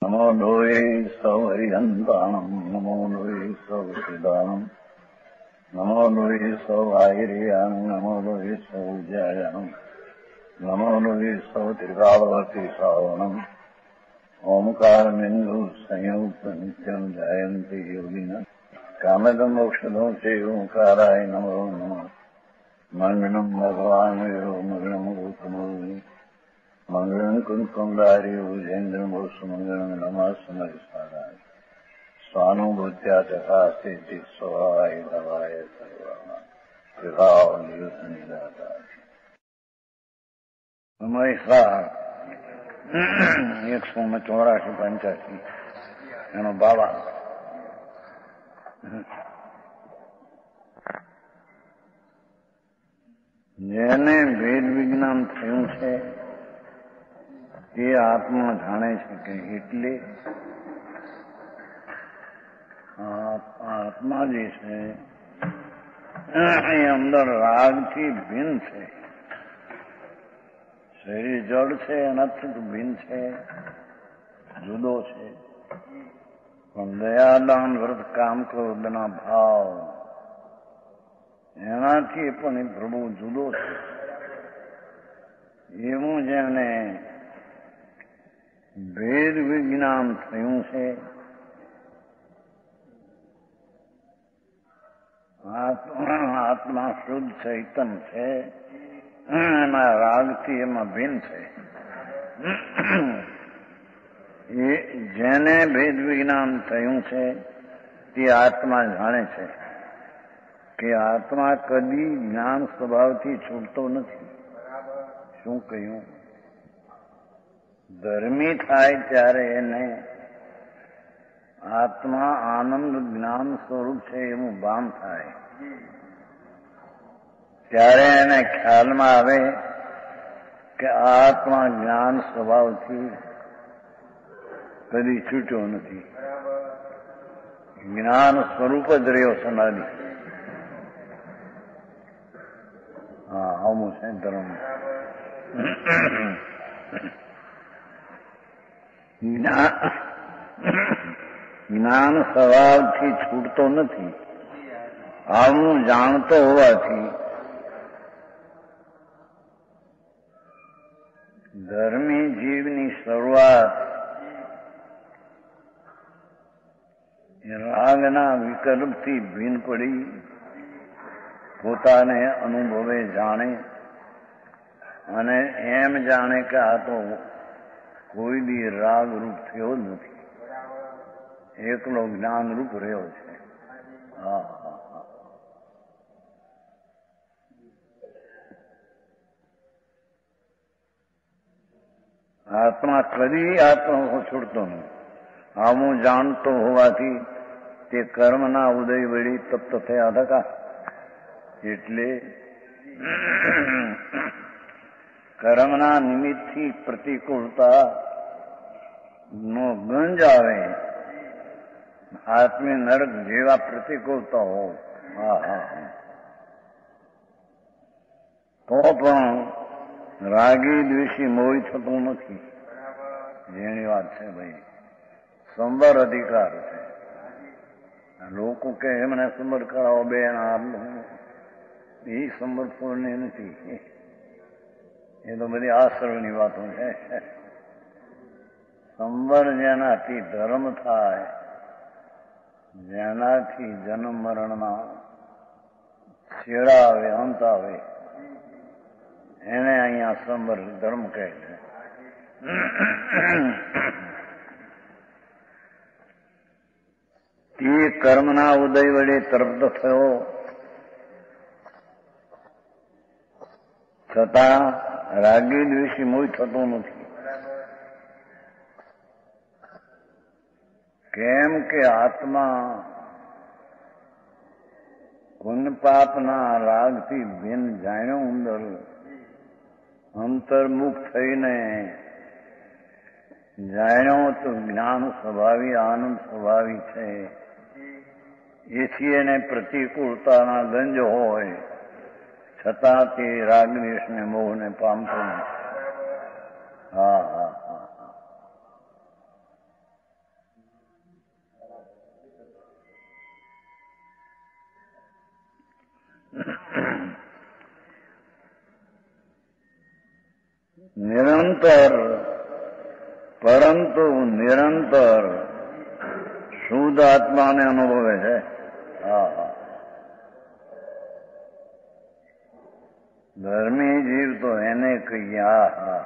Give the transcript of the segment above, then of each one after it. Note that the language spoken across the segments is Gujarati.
નમો લોહે સૌહરિહંતાણમ નમો લોહે સૌસિદાનમ નમો લોહે સૌઆયર્યાણમ નમો લોહે સૌજ્યાયાણમ નમો લોહે સૌત્રિકાવતી શ્રાવણમ ઓમકારમિંદુ સંયુક્ત નિત્યમ જાયંતી યોગિના કામદમ મોક્ષદો છે ઓંકારાય નમો નમઃ મંગલમ ભગવાન મંગલમ ગૌતમોની મંગલમ કુંકુમધારી ઉજેન્દ્રમ સુમંગલમ નમઃ સમરિસ્મરાય સ્વાનુભૂત્યા ચકાસ્તે સ્વાય દવાય સર્વના વિભાવ નિયુત નિદાતા હંમેશા 184-85 એનો બાબા જેને વેદ વિજ્ઞાન થયું છે તે આત્મા જાણે છે કે એટલે આત્મા જે છે એ અંદર રાગથી ભિન્ન છે. શરીર જડ છે એનાથી ભિન્ન છે, જુદો છે. પણ દયાદાન વ્રત કામ ક્રોધના ભાવ એનાથી પણ એ પ્રભુ જુદો છે. એવું જેને ભેદ વિજ્ઞાન થયું છે, આત્મા શુદ્ધ ચૈતન છે, એના રાગથી એમાં ભિન્ન છે. એ જેને ભેદ વિજ્ઞાન થયું છે તે આત્મા જાણે છે કે આત્મા કદી જ્ઞાન સ્વભાવથી છૂટતો નથી. શું કહ્યું? ધર્મી થાય ત્યારે એને આત્મા આનંદ જ્ઞાન સ્વરૂપ છે એવું ભાન થાય. ત્યારે એને ખ્યાલમાં આવે કે આત્મા જ્ઞાન સ્વભાવથી કદી છૂટ્યો નથી, જ્ઞાન સ્વરૂપ જ રહ્યો સનાદી. હા, આવું છે ધર્મ. જ્ઞાન સ્વભાવથી છૂટતો નથી. આવું જાણતો હોવાથી ધર્મી જીવની શરૂઆત રાગના વિકલ્પથી ભીન પડી પોતાને અનુભવે જાણે અને એમ જાણે કે આ તો કોઈ દી રાગરૂપ થયો જ નથી, એકલો જ્ઞાનરૂપ રહ્યો છે. હા હા હા. આત્મા કદી આત્મા છૂટતો નથી. આવું જાણતો હોવાથી તે કર્મના ઉદય વળી તપ્ત થયા હતા. એટલે કર્મના નિમિત્તથી પ્રતિકૂળતા નો ગંજ આવે, આત્મી નરક જેવા પ્રતિકૂળતા હો. હા હા હા. તો પણ રાગી દ્વેષી મોહી થતું નથી. જેની વાત છે ભાઈ, સંબર અધિકાર છે. લોકો કે એમને સંબર કરાવો બેન, એ સંબર પૂર્ણ નથી. એ તો બધી આશ્રમની વાતો છે. સંબર જેનાથી ધર્મ થાય, જેનાથી જન્મ મરણના છેડા આવે, અંત આવે, એને અહીંયા સંબર ધર્મ કહે છે. તે કર્મના ઉદય વડે તરત થયો છતાં રાગી દ્વેષી મોહ થતો નથી. કેમ કે આત્મા પુણ્ય પાપના રાગથી ભિન્ન જાણ્યો અંદર અંતર્મુખ થઈને જાણ્યો તો જ્ઞાન સ્વભાવી આનંદ સ્વભાવી છે. એથી એને પ્રતિકૂળતાના ગંજ હોય છતાં તે રાગદ્વેષને મોહને પામતો નથી. હા હા હા. નિરંતર પરંતુ નિરંતર શુદ્ધ આત્માને અનુભવે છે. ધર્મી જીવ તો એને કહીએ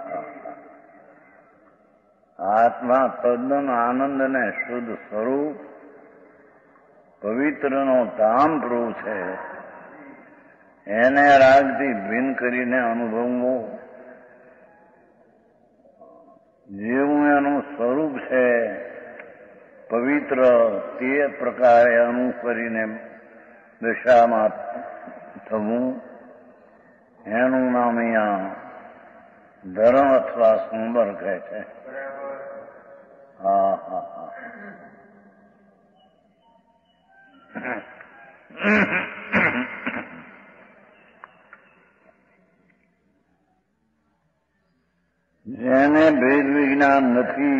આત્મા તદ્દન આનંદ ને શુદ્ધ સ્વરૂપ પવિત્રનો ધામ પ્રભુ છે. એને રાગથી ભિન્ન કરીને અનુભવવો, જેવું એનું સ્વરૂપ છે પવિત્ર તે પ્રકારે અનુકરીને દશામાં થવું, એનું નામ અહીંયા ધર્મ અથવા સુંદર કહે છે. જેને ભેદ વિજ્ઞાન નથી,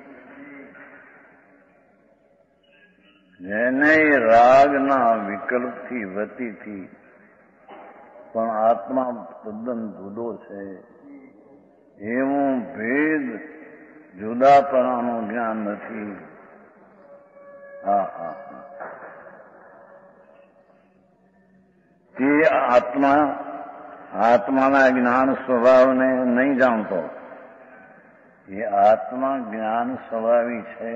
જેને રાગના વિકલ્પથી વતીથી પણ આત્મા તદ્દન જુદો છે, એવું ભેદ જુદાપણાનું જ્ઞાન નથી. તે આત્માના જ્ઞાન સ્વભાવને નહીં જાણતો. એ આત્મા જ્ઞાન સ્વભાવી છે,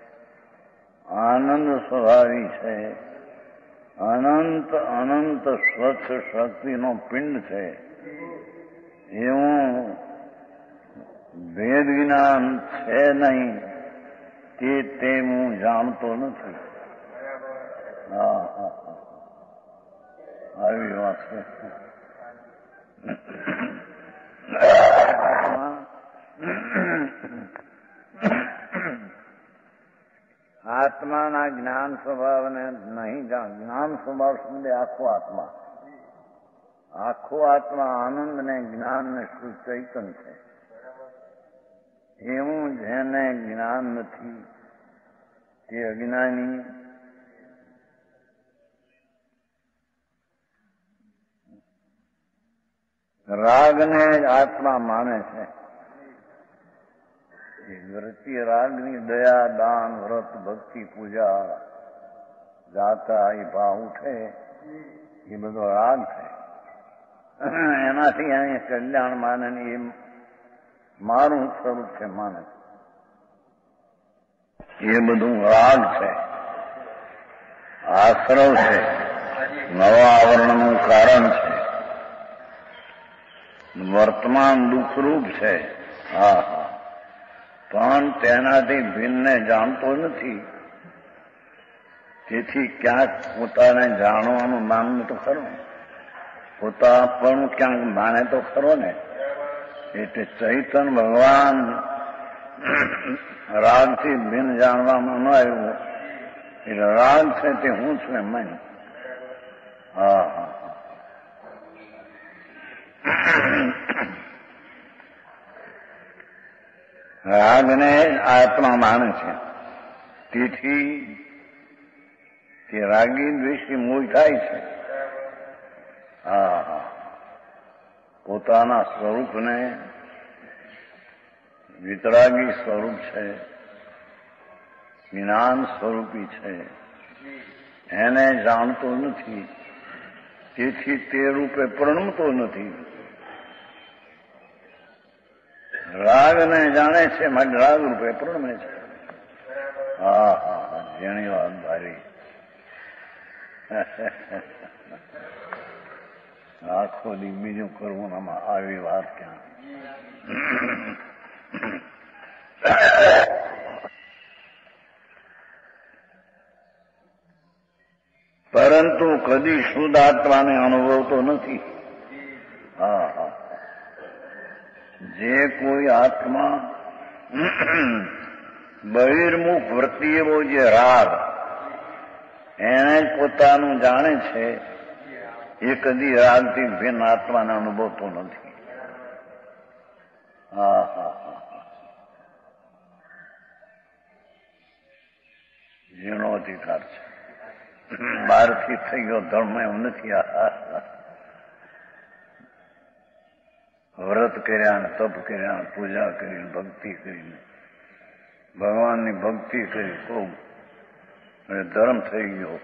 આનંદ સ્વભાવી છે, અનંત અનંત સ્વચ્છ શક્તિનો પિંડ છે. એવું ભેદ જ્ઞાન છે નહીં, તે હું જાણતો નથી. આવી વાત છે. આત્માના જ્ઞાન સ્વભાવને નહીં જાણ. જ્ઞાન સ્વભાવ સમજે આખો આત્મા. આખો આત્મા આનંદ ને જ્ઞાન ને શુદ્ધ ચૈતન છે. એવું જેને જ્ઞાન નથી તે અજ્ઞાની. રાગને જ આત્મા માને છે. વૃત્તિ રાગની દયા, દાન, વ્રત, ભક્તિ, પૂજા, જાતા એ ભાવ ઉઠે, એ બધો રાગ છે. એનાથી અહીં કલ્યાણ માને એ મારું સ્વરૂપ છે માને, એ બધું રાગ છે, આશ્રવ છે, નવા આવરણનું કારણ છે, વર્તમાન દુઃખરૂપ છે. પણ તેનાથી ભિન્નને જાણતો નથી. તેથી ક્યાંક પોતાને જાણવાનું માનવું તો ખરું, પોતા પણ ક્યાંક માને તો ખરો ને. એટલે ચૈતન ભગવાન રાગથી ભિન્ન જાણવામાં ન આવ્યું, એટલે રાગ છે તે હું છું એમ માન્યું. રાગને આત્મા માને છે. તેથી તે રાગી દ્વેષી મોહ થાય છે. પોતાના સ્વરૂપને વિતરાગી સ્વરૂપ છે, જ્ઞાન સ્વરૂપી છે, એને જાણતો નથી. તેથી તે રૂપે પ્રણમતો નથી. રાગને જાણે છે માટે રાગ રૂપે પ્રણમે છે. જેની વાત ભારી. આખો દી બીજું કરવું આમાં આવી વાત ક્યાં. પરંતુ કદી શુદ્ધ આત્માને અનુભવતો નથી. જે કોઈ આત્મા બહિર્મુખ વૃત્તિઓ જે રાગ એને જ પોતાનું જાણે છે, એ કદી રાગથી ભિન્ન આત્માને અનુભવતો નથી. જેનો અધિકાર છે. બહારથી થઈ ગયો ધર્મ એમ નથી. કર્યા, તપ કર્યા, પૂજા કરીને, ભક્તિ કરીને, ભગવાનની ભક્તિ કરી ખૂબ અને ધર્મ થઈ ગયો.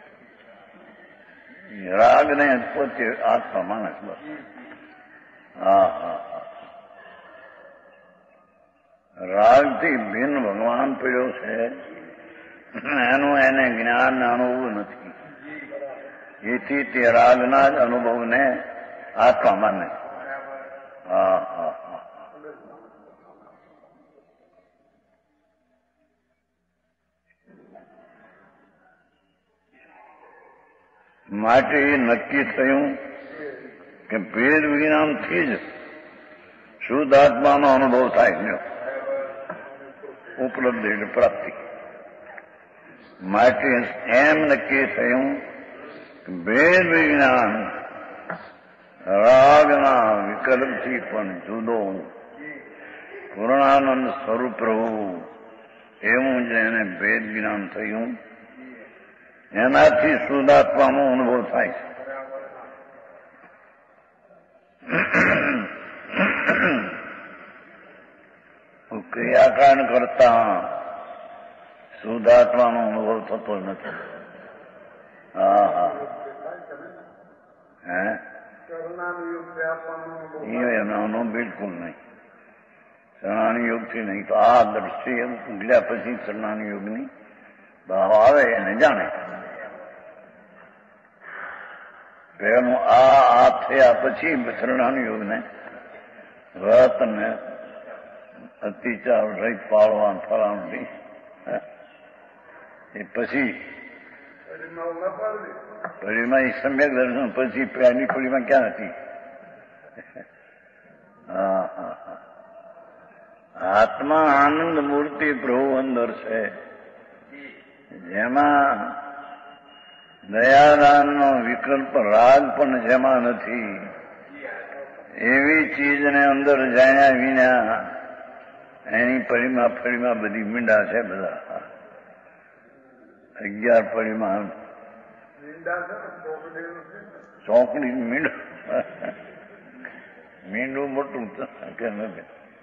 રાગને પોતે આત્મા માણસ બસ. હા હા હા. રાગથી ભિન્ન ભગવાન પીડ્યો છે, એનું એને જ્ઞાન અનુભવ નથી. એથી તે રાગના જ અનુભવને આત્મા માને. હા હા હા. માટે એ નક્કી થયું કે ભેદ વિજ્ઞાનથી જ શુદ્ધ આત્માનો અનુભવ થાય છે, ઉપલબ્ધિ એટલે પ્રાપ્તિ. માટે એમ નક્કી થયું કે ભેદ વિજ્ઞાન રાગના વિકલ્પથી પણ જુદો પૂર્ણાનંદ સ્વરૂપ રહું, એવું જેને ભેદ જ્ઞાન થયું એનાથી શુદ્ધાત્માનો અનુભવ થાય છે. ક્રિયાકાંડ કરતા શુદ્ધાત્માનો અનુભવ થતો નથી. હા હા. હે એનો બિલકુલ નહીં. શરણાની યોગથી નહીં તો આ દ્રષ્ટિ એમ ઉગલ્યા પછી શરણાની યોગની ભાવ આવે એને જાણે. પેલું આ થયા પછી શરણાની યોગને વ્રત ને અતિચાર રહીત પાળવાનું ફળાનું એ પછી પડીમાં એ સમ્યક દર્શન પછી પહેલી પડીમાં ક્યાં હતી? હા હા હા. આત્મા આનંદ મૂર્તિ પ્રભુ અંદર છે, જેમાં દયાદાનનો વિકલ્પ રાગ પણ જેમાં નથી, એવી ચીજને અંદર જાણ્યા વિના એની પરિમા ફળીમાં બધી મીંડા છે. બધા 11 પરિમાણ ચોકડી મીંડું મીંડું મોટું કે નથી.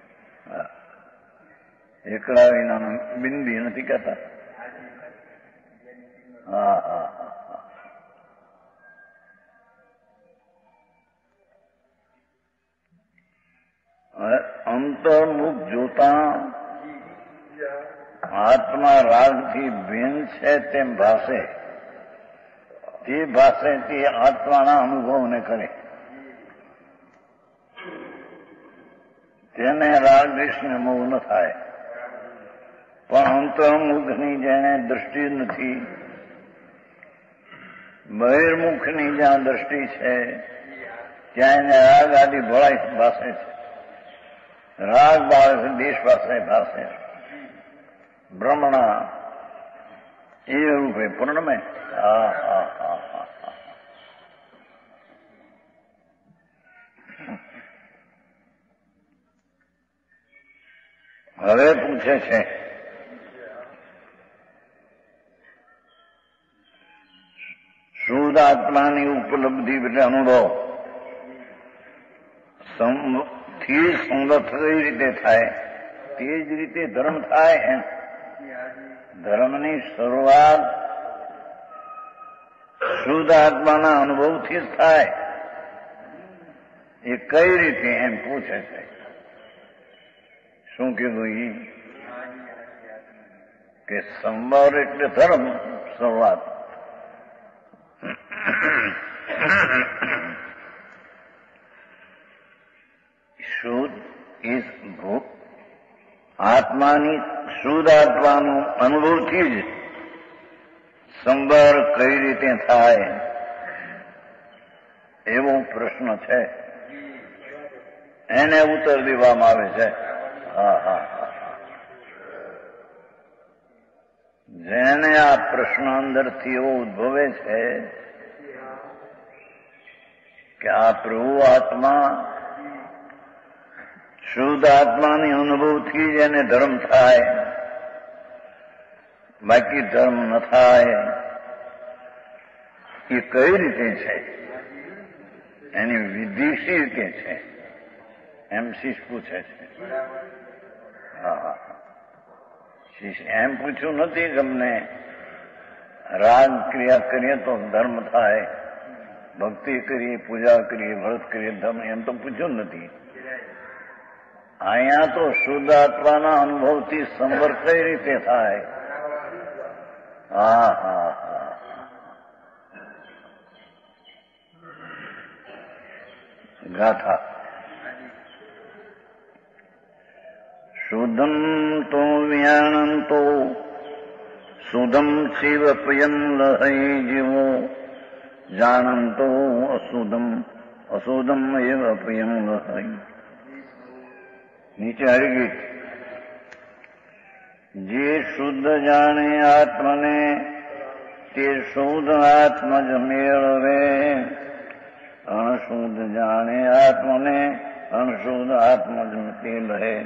એકલા વિના બિંદી નથી કહેતા. હા હા હા. અંતર્મુખ જોતા આત્મા રાગથી ભિન્ન છે તેમ ભાષે, તે ભાષે તે આત્માના અનુભવને કરે. તેને રાગ દેશને મોહ ન થાય. પણ અંતર્મુખની જેને દ્રષ્ટિ નથી, બહિર્મુખની જ્યાં દ્રષ્ટિ છે ત્યાં એને રાગ આદિ ભળાઈ ભાષે છે. રાગ બાળક દેશ પાસે ભાષે બ્રહ્મણા એ રૂપે પૂર્ણમે. હા હા હા હા. હવે પૂછે છે શુદ્ધ આત્માની ઉપલબ્ધિ એટલે અનુભવ થી સંગત કઈ રીતે થાય? તે જ રીતે ધર્મ થાય. એમ ધર્મની શરૂઆત શુદ્ધ આત્માના અનુભવથી જ થાય. એ કઈ રીતે એમ પૂછે છે. શું કીધું? કે સંભાર એટલે ધર્મ શરૂઆત. શુદ્ધ ઇસ ભૂત આત્માની શુદ્ધ આત્માનું અનુભવથી જ સંભાર કઈ રીતે થાય એવો પ્રશ્ન છે. એને ઉત્તર દેવામાં આવે છે. હા હા હા. જેને આ પ્રશ્ન અંદરથી એવો ઉદ્ભવે છે કે આ પ્રભુ આત્મા શુદ્ધ આત્માની અનુભવથી જ એને ધર્મ થાય, બાકી ધર્મ ન થાય. એ કઈ રીતે છે? એની વિધિ શી રીતે છે? એમ શિષ પૂછે છે. હા, શિષ એમ પૂછ્યું નથી કે અમને રાગ ક્રિયા કરીએ તો ધર્મ થાય, ભક્તિ કરીએ, પૂજા કરીએ, વ્રત કરીએ ધર્મ, એમ તો પૂછ્યું નથી. અહીંયા તો શુદ્ધ આત્માના અનુભવથી સંવર કઈ રીતે થાય? હા હા હા, ગાથા. શુદ્ધમ તો વ્યાણંતો શુદ્ધમ શિવ પ્રિયમ લહૈ જીવો જાણંતો અશુદ્ધમ અશુદ્ધમ એવ પ્રિયમ લહૈ. નીચે હરિગીત. જે શુદ્ધ જાણે આત્મને તે શુદ્ધ આત્મજ મેળવે, અણશુદ્ધ જાણે આત્મને અણશુદ્ધ આત્મજ તે લહે.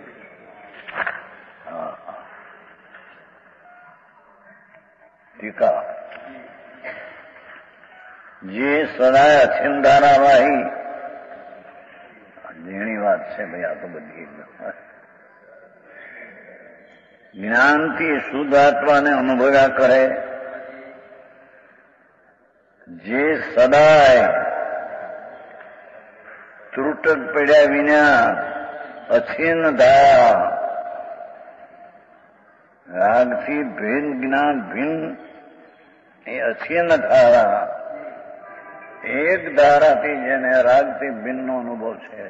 ટીકા. જે સદાય અછીન ધારાવાહી, ઝીણી વાત છે ભાઈ, આ તો બધી જ્ઞાનથી શુદ્ધ આત્માને અનુભવ્યા કરે, જે સદાય ત્રુટક પડ્યા વિના અછીન ધારા, રાગથી ભિન્ન જ્ઞાન ભિન્ન એ અછીન ધારા, એક ધારાથી જેને રાગથી ભિન્નનો અનુભવ છે,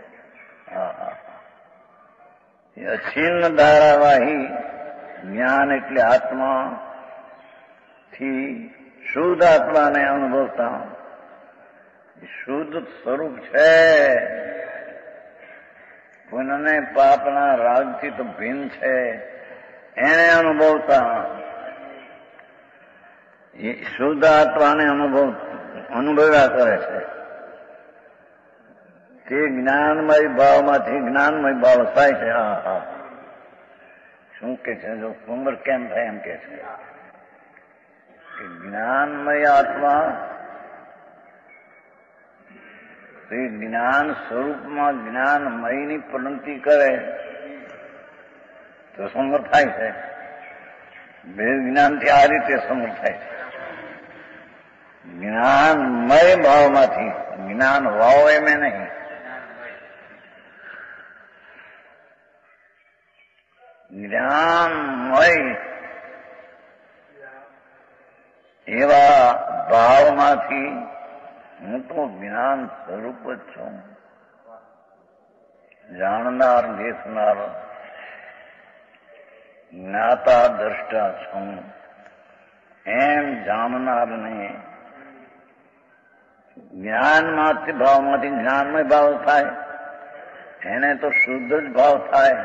એ અછીન ધારાવાહી જ્ઞાન એટલે આત્મા થી શુદ્ધ આત્માને અનુભવતા શુદ્ધ સ્વરૂપ છે. પુણ્યને પાપના રાગથી તો ભિન્ન છે, એને અનુભવતા એ શુદ્ધ આત્માને અનુભવ્યા કરે છે. તે જ્ઞાનમય ભાવમાંથી જ્ઞાનમય ભાવ થાય છે. હા હા, શું કે છે? જો ઉંમર કેમ થાય એમ કે છે કે જ્ઞાનમય આત્મા તે જ્ઞાન સ્વરૂપમાં જ્ઞાનમયની પ્રવૃત્તિ કરે તો સમર્થ થાય છે. બે જ્ઞાનથી આ રીતે સમર્થ થાય છે. જ્ઞાનમય ભાવમાંથી, જ્ઞાન ભાવ એમ નહીં, જ્ઞાનમય એવા ભાવમાંથી હું તો જ્ઞાન સ્વરૂપ જ છું, જાણનાર દેખનાર જ્ઞાતા દ્રષ્ટા છું, એમ જાણનારને જ્ઞાનમાંથી ભાવમાંથી જ્ઞાનમય ભાવ થાય, એને તો શુદ્ધ જ ભાવ થાય,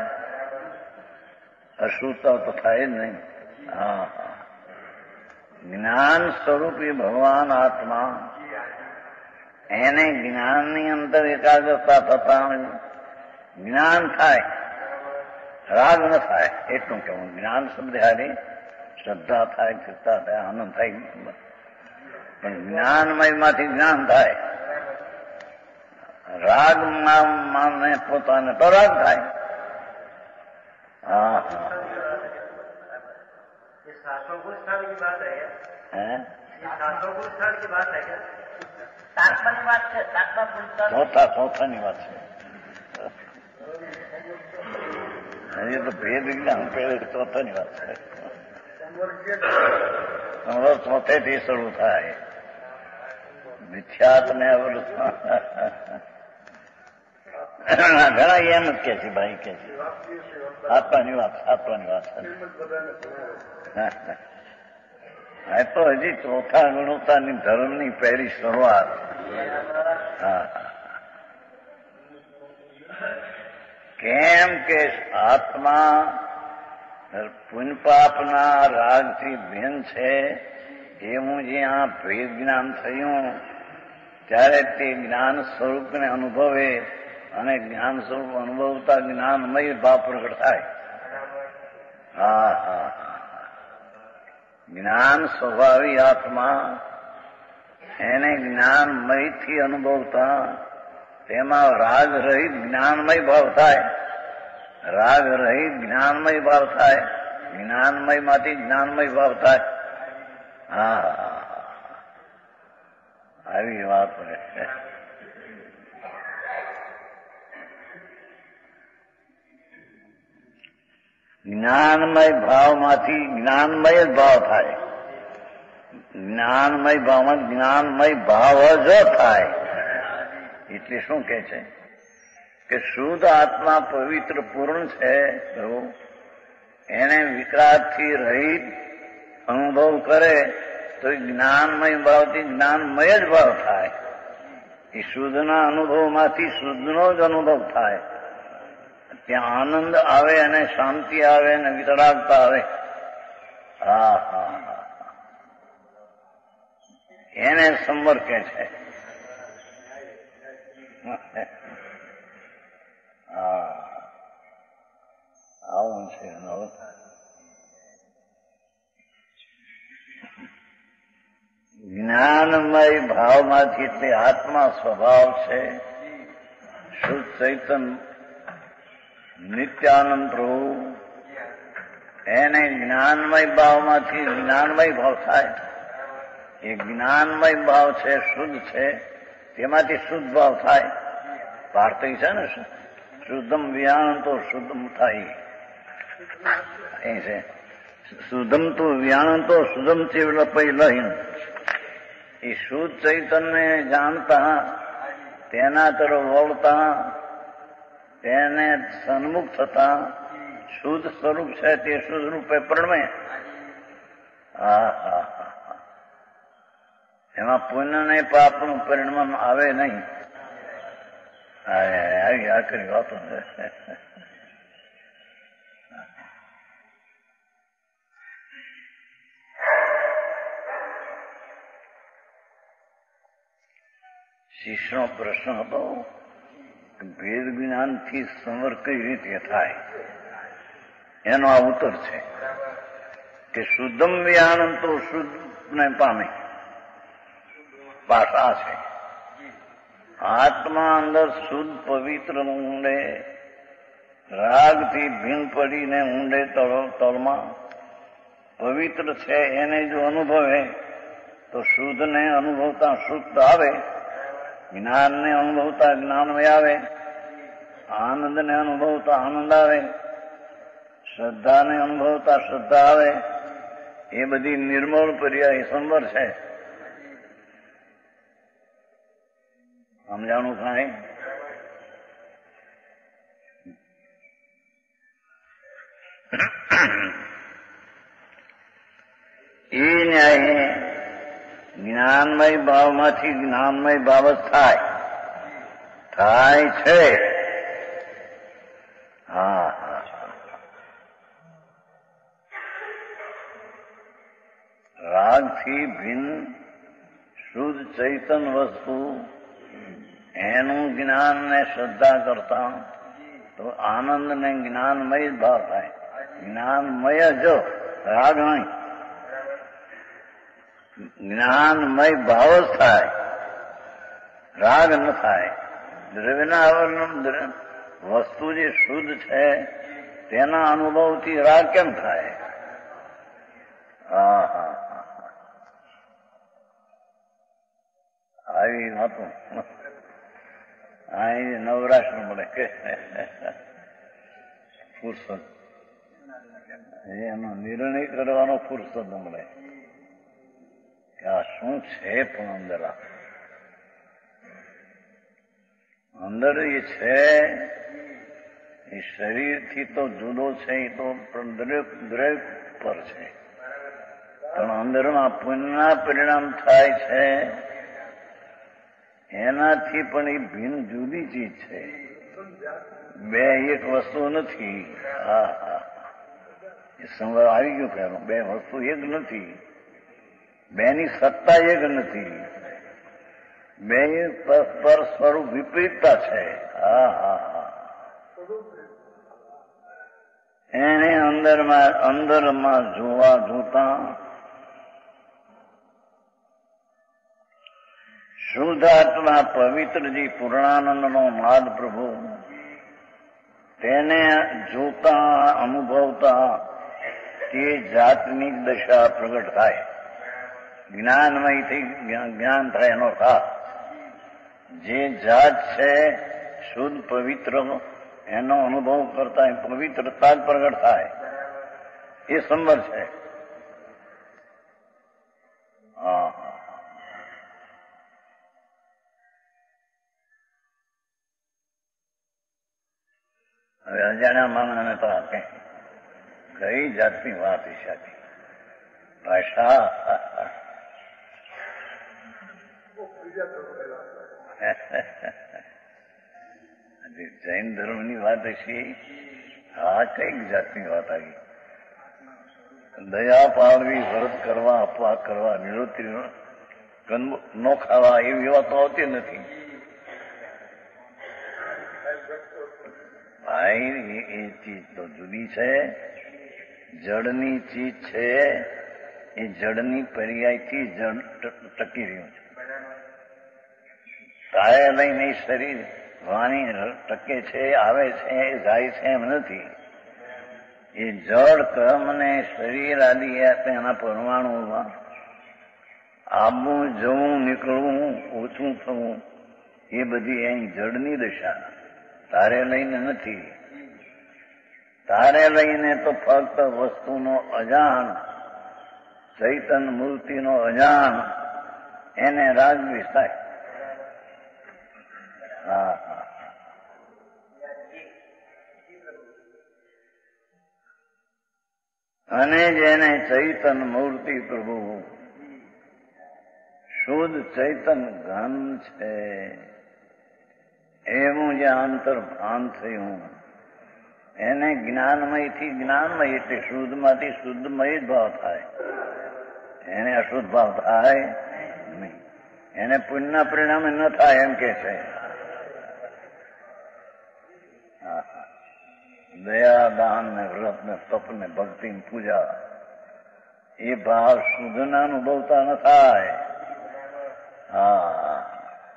અશુદ્ધ તો થાય જ નહીં. હા, જ્ઞાન સ્વરૂપી ભગવાન આત્મા, એને જ્ઞાનની અંદર એકાગ્રતા થતા જ્ઞાન થાય, રાગ ન થાય. એટલું કેવું જ્ઞાન શબ્દ હારી શ્રદ્ધા થાય, ચિત્તા થાય, આનંદ થાય, પણ જ્ઞાનમયમાંથી જ્ઞાન થાય. રાગ માને પોતાને તો રાગ થાય. हाँ ये सातों गुण स्थान की बात है क्या? हैं? ये सातों गुण स्थान की बात है क्या? सातमा की बात है, सातमा गुण चौथा ની વાત છે. ये तो भेद विज्ञान पहले चौथा ની વાત છે. તમારો ચોથેથી શરૂ થાય. મિથ્યાત ને ઘણા એમ જ કે છે ભાઈ, કે છે આત્માની વાત છે. તો હજી ચોથા ગુણોત્તાની ધર્મની પહેલી શરૂઆત. કેમ કે આત્મા પુણ્ય પાપના રાગથી ભિન્ન છે, એવું જ્યાં ભેદ જ્ઞાન થયું ત્યારે તે જ્ઞાન સ્વરૂપને અનુભવે અને જ્ઞાન સ્વરૂપ અનુભવતા જ્ઞાનમય ભાવ પ્રગટ થાય. હા હા, જ્ઞાન સ્વભાવી આત્મા એને જ્ઞાનમયથી અનુભવતા તેમાં રાગ રહિત જ્ઞાનમય ભાવ થાય, રાગ રહિત જ્ઞાનમય ભાવ થાય, જ્ઞાનમય માંથી જ્ઞાનમય ભાવ થાય. હા, આવી વાત છે. જ્ઞાનમય ભાવમાંથી જ્ઞાનમય જ ભાવ થાય. જ્ઞાનમય ભાવમાં જ્ઞાનમય ભાવ જ થાય. એટલે શું કે છે કે શુદ્ધ આત્મા પવિત્ર પૂર્ણ છે, એને વિકરાળથી રહિત અનુભવ કરે તો જ્ઞાનમય ભાવથી જ્ઞાનમય જ ભાવ થાય. એ શુદ્ધના અનુભવમાંથી શુદ્ધનો જ અનુભવ થાય. ત્યાં આનંદ આવે અને શાંતિ આવે અને વિતરાગતા આવે. હા હા, એને સંવર કે છે. હા, આવું છે. જ્ઞાનમય ભાવમાંથી એટલે આત્મા સ્વભાવ છે, શુદ્ધ ચૈતન નિત્યાનંદ પ્રભુ, એને જ્ઞાનમય ભાવમાંથી જ્ઞાનમય ભાવ થાય. એ જ્ઞાનમય ભાવ છે, શુદ્ધ છે, તેમાંથી શુદ્ધ ભાવ થાય. વાર્તા છે ને, શુદ્ધમ વિયાણ તો શુદ્ધમ થાય. એ છે શુદ્ધમ તો વિયાણ તો શુદ્ધમ ચેવલ પહેલહીન. એ શુદ્ધ ચૈતન્ય જાણતા, તેના તરફ વળતા, તેને સન્મુખ થતા શુદ્ધ સ્વરૂપ છે તે શુદ્ધ રૂપે પ્રણમે. હા હા હા, એમાં પુણ્ય ને પાપનું પરિણામ આવે નહીં. આવી આખરી વાતો છે. શિષ્યનો પ્રશ્ન હતો, ભેદ જ્ઞાનથી સંવર કઈ રીતે થાય? એનો આ ઉત્તર છે કે શુદ્ધમ વિયાણમ તો શુદ્ધ ને પામે. ભાષા છે. આત્મા અંદર શુદ્ધ પવિત્ર ઊંડે રાગથી ભીન પડીને ઊંડે તળમાં પવિત્ર છે, એને જો અનુભવે તો શુદ્ધને અનુભવતા શુદ્ધ આવે, જ્ઞાનને અનુભવતા જ્ઞાનમય આવે, આનંદને અનુભવતા આનંદ આવે, શ્રદ્ધાને અનુભવતા શ્રદ્ધા આવે. એ બધી નિર્મળ પર્યાય સંવર છે. સમજાણું કાંઈ? એ ન્યાય જ્ઞાનમય ભાવમાંથી જ્ઞાનમય ભાવ જ થાય છે. હા હા, રાગથી ભિન્ન શુદ્ધ ચૈતન વસ્તુ, એનું જ્ઞાન ને શ્રદ્ધા કરતા તો આનંદ ને જ્ઞાનમય જ ભાવ થાય. જ્ઞાનમય જો, રાગ નહીં. જ્ઞાનમય ભાવ જ થાય, રાગ ન થાય. દ્રવ્યના આવરણ વસ્તુ જે શુદ્ધ છે તેના અનુભવથી રાગ કેમ થાય? હા હા, આવી નતું. અહીં નવરાશ મળે કે ફુરસદ, એનો નિર્ણય કરવાનો ફુરસદ મળે કે આ શું છે. પણ અંદર એ છે, એ શરીરથી તો જુદો છે, એ તો દ્રવ્ય પર છે, પણ અંદરમાં પુણ્યના પરિણામ થાય છે, એનાથી પણ એ ભિન્ન જુદી ચીજ છે. બે એક વસ્તુ નથી. હા હા, એ સંવર આવી ગયો પહેલો. બે વસ્તુ એક નથી, બેની સત્તા એક નથી, બે પર સ્વરૂપ વિપરીતતા છે. હા હા હા, એને અંદરમાં જોતા શુદ્ધ આત્મા પવિત્રજી પૂર્ણાનંદનો નાદ પ્રભુ તેને જોતા અનુભવતા તે જાતની દશા પ્રગટ થાય. જ્ઞાનમયથી જ્ઞાન થાય એનો ખાસ જે જાત છે શુદ્ધ પવિત્ર એનો અનુભવ કરતા પવિત્રતા જ પ્રગટ થાય એ સંવર છે. હવે અજાણ્યા માણસને તો કઈ જાતની વાત ઈશાથી ભાષા જૈન ધર્મની વાત હશે. હા, કઈક જાતની વાત આવી. દયા પાડવી, વ્રત કરવા, અપવાસ કરવા, નિવૃત્તિ ન ખાવા એવી વાતો આવતી નથી. ભાઈ એ ચીજ તો જુદી છે. જડની ચીજ છે એ જડની પર્યાયથી જડ ટકી રહ્યું છે. કાય લઈને શરીર વાણી ટકે છે, આવે છે, જાય છે એમ નથી. એ જળ કર્મને શરીર આદિ તેના પરમાણુમાં આવવું, જવું, નીકળવું, ઓછું થવું એ બધી એની જડની દશા. તારે લઈને નથી. તારે લઈને તો ફક્ત વસ્તુનો અજાણ, ચૈતન મૂર્તિનો અજાણ, એને રાગદ્વેષ થાય. હા, અને જેને ચૈતન મૂર્તિ પ્રભુ શુદ્ધ ચૈતન ઘન છે એવું જે અંતર્ભાન થયું એને જ્ઞાનમયથી જ્ઞાનમય એટલે શુદ્ધમાંથી શુદ્ધમય જ ભાવ થાય. એને અશુદ્ધ ભાવ થાય નહીં. એને પુણ્યના પરિણામે ન થાય એમ કે છે. દયા, દાન ને વ્રત ને તપ ને ભક્તિ ને પૂજા એ ભાવ શુદ્ધના અનુભવતા ન થાય. હા,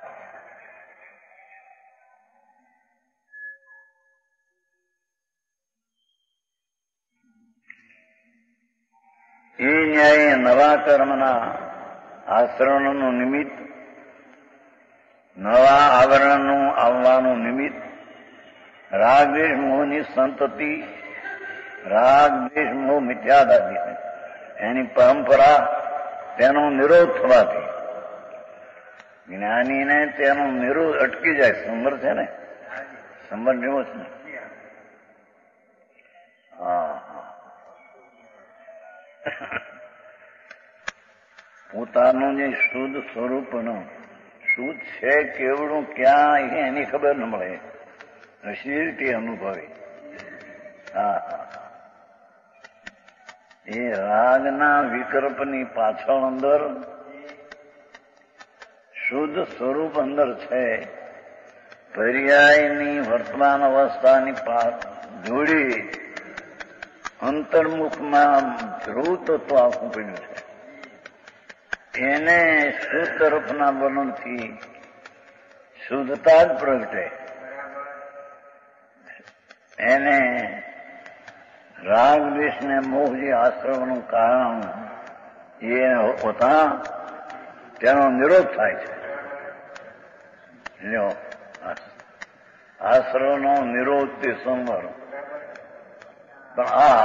એ ન્યાય નવા કર્મના આચરણનું નિમિત્ત, નવા આવરણનું આવવાનું નિમિત્ત રાગ દ્વેષ મોહની સંતતિ, રાગ દ્વેષ મોહ મિથ્યાદાદી એની પરંપરા, તેનો નિરોધ થવાથી જ્ઞાનીને તેનો નિરોધ અટકી જાય. સંવર છે ને, સંવર જેવો છે ને. હા, પોતાનું જે શુદ્ધ સ્વરૂપનું શુદ્ધ છે કેવડું ક્યાં એની ખબર ન મળે. તે અનુભવે. હા, એ રાગના વિકલ્પની પાછળ અંદર શુદ્ધ સ્વરૂપ અંદર છે. પર્યાયની વર્તમાન અવસ્થાની જોડી અંતર્મુખમાં ધ્રુવ તત્વ આખું પડ્યું છે. એને શુદ્ધ તરફના વર્ણનથી શુદ્ધતા જ પ્રગટે. એને રાગ દ્વેષ ને મોહ જે આશ્રમનું કારણ એ હોતા તેનો નિરોધ થાય છે. લ્યો, આશ્રમનો નિરોધ તે સંવર. પણ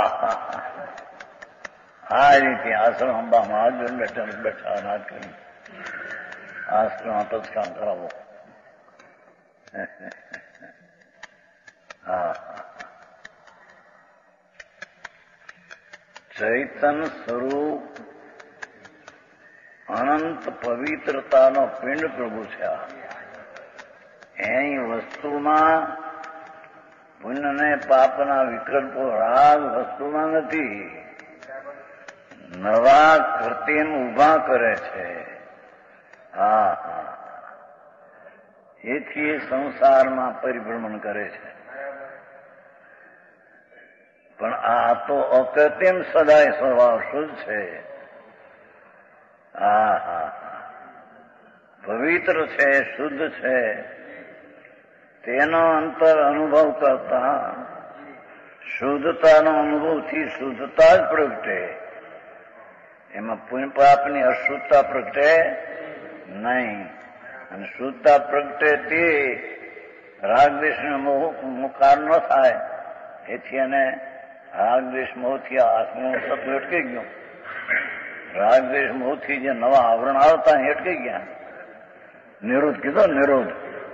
આ રીતે આશ્રમ અંબામાં આજન બેઠા ના કરી આશ્રમ તત્કાળ કરાવો. હા, ચૈતન સ્વરૂપ અનંત પવિત્રતાનો પિંડ પ્રભુ છે. એની વસ્તુમાં પુણ્ય ને પાપના વિકલ્પો રાગ વસ્તુમાં નથી. નવા કૃત્રિમ ઉભા કરે છે. હા, એથી સંસારમાં પરિભ્રમણ કરે છે. પણ આ તો અકૃત્રિમ સદાય સ્વભાવ શુદ્ધ છે. હા, પવિત્ર છે, શુદ્ધ છે, તેનો અંતર અનુભવ કરતા શુદ્ધતાનો અનુભવથી શુદ્ધતા જ પ્રગટે. એમાં પુણ્ય પાપની અશુદ્ધતા પ્રગટે નહીં. અને શુદ્ધતા પ્રગટે તે રાગદ્વેષનો મુકાર ન થાય. એથી એને રાગદ્વેષ મોહથી આત્મનું તત્વ અટકી ગયું. રાગદ્વેષ મોહથી જે નવા આવરણ આવતા એ અટકી ગયા. નિરોધ કીધો, નિરોધ.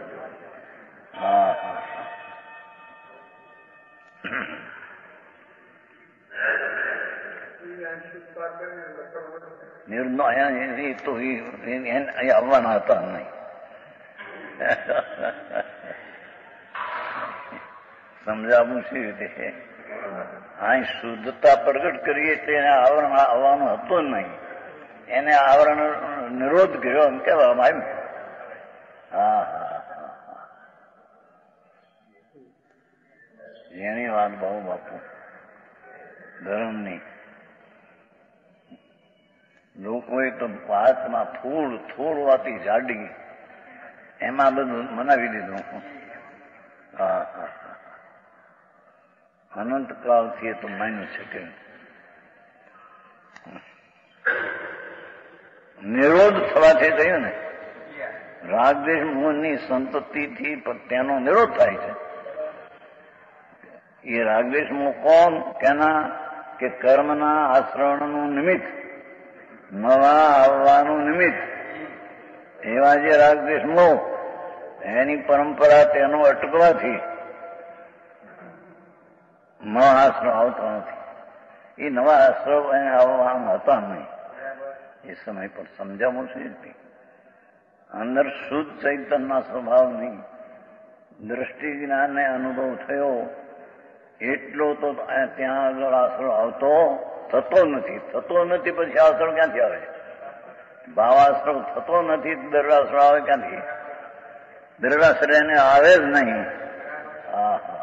હા નિર્ણય તો આવવાના હતા નહીં. સમજાવું સી રીતે? અહીં શુદ્ધતા પ્રગટ કરીએ તો એને આવરણ આવવાનું હતું નહીં. એને આવરણ નિરોધ કર્યો એમ કહેવામાં આવ્યું. હા હા એની વાત બહુ બાપુ ધર્મની. લોકોએ તો વાતમાં થોડવાથી જાડી એમાં બધું મનાવી દીધું. હા હા અનંત કાળથી એ તો માન્યું છે કે નિરોધ થવાથી થયું ને રાગદ્વેષ મોહની સંતતિથી તેનો નિરોધ થાય છે. એ રાગદ્વેષ મોહ કોણ? કેના? કે કર્મના આચરણનું નિમિત્ત, નવા આવવાનું નિમિત્ત. એવા જે રાગદ્વેષ મોહ એની પરંપરા તેનો અટકવાથી નવા આશ્રવ આવતો નથી. એ નવા આશ્રવ એને આવવાના હતા નહીં. એ સમય પર સમજાવું છે. અંદર શુદ્ધ ચૈતનના સ્વભાવની દ્રષ્ટિ જ્ઞાનને અનુભવ થયો એટલો તો ત્યાં આગળ આશ્રવ આવતો થતો નથી. થતો નથી પછી આશ્રવ ક્યાંથી આવે? ભાવાશ્રવ થતો નથી, દ્રઢાશ્રવ આવે ક્યાંથી? દ્રઢાશ્રય એને આવે જ નહીં. હા હા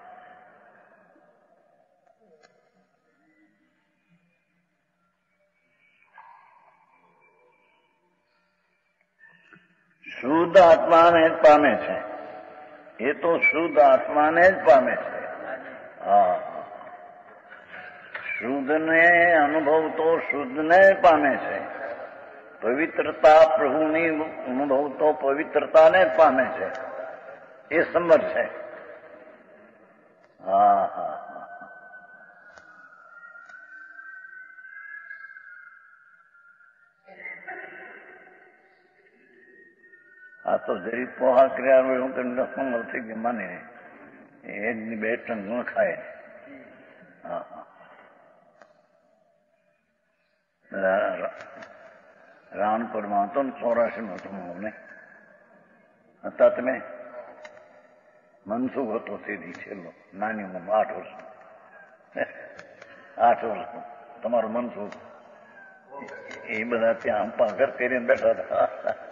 શુદ્ધ આત્માને જ પામે છે. એ તો શુદ્ધ આત્માને જ પામે છે. હા શુદ્ધને અનુભવ તો શુદ્ધને પામે છે. પવિત્રતા પ્રભુની અનુભવ તો પવિત્રતાને જ પામે છે. એ સમર છે. હા હા આ તો જરી પોહા કર્યા હોય હું તમને સમર થઈ ગઈ માને એકની બે ટન ન ખાય. હા રાવણપુરમાં હતો ને 84 હતો અમને હતા. તમે મનસુખ હતો સીધી છેલ્લો નાની ઉંમર 8 વર્ષ 8 વર્ષ તમારો મનસુખ. એ બધા ત્યાં ઘર કરીને બેઠા હતા.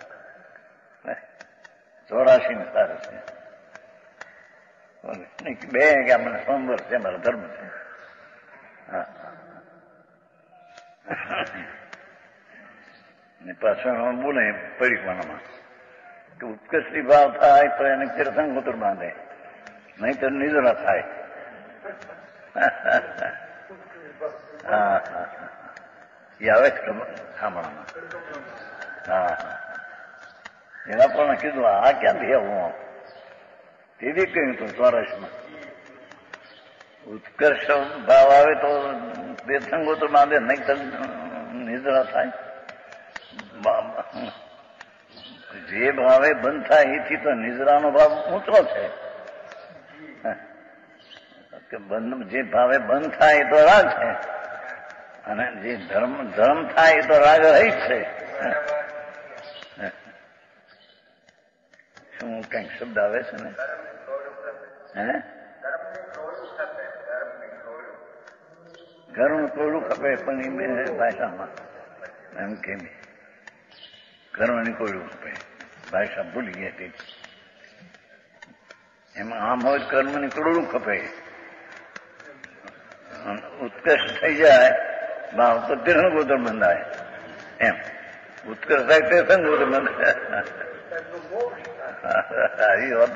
84 ને તારે છે બે કે મને સોમવાર છે મારો ધર્મ છે. હા પાછળ બોલે પડીકવાનામાં કે ઉત્કર્ષી ભાવ થાય તો એને તીર્થંકર બાંધે, નહીં તો નિદ્રા થાય. હા હા એ આવે જ સાંભળવામાં. હા હા એના પણ કીધું આ ક્યાંથી આવું? તેથી કહ્યું હતું 84માં ઉત્કર્ષ ભાવ આવે તો તીર્થંકર બાંધે, નહીં તો નિદ્રા થાય. જે ભાવે બંધ થાય એથી તો નિદ્રાનો ભાવ ઊંચો છે. જે ભાવે બંધ થાય એ તો રાગ છે, અને જે ધર્મ થાય એ તો રાગ રહી છે. શું કઈક શબ્દ આવે છે ને? હે ઘરનું કોયડું ખપે પણ એ ભાષામાં એમ કે ઘરનું કોયડું ખપે ભાષા ભૂલી ગયા તે. એમાં આમ હોય કર્મની કોયડું ખપે. ઉત્કર્ષ થઈ જાય ભાવ તો તીર્થંકર બંધાય એમ. ઉત્કર્ષ થાય તે સંગોત મને એ વાત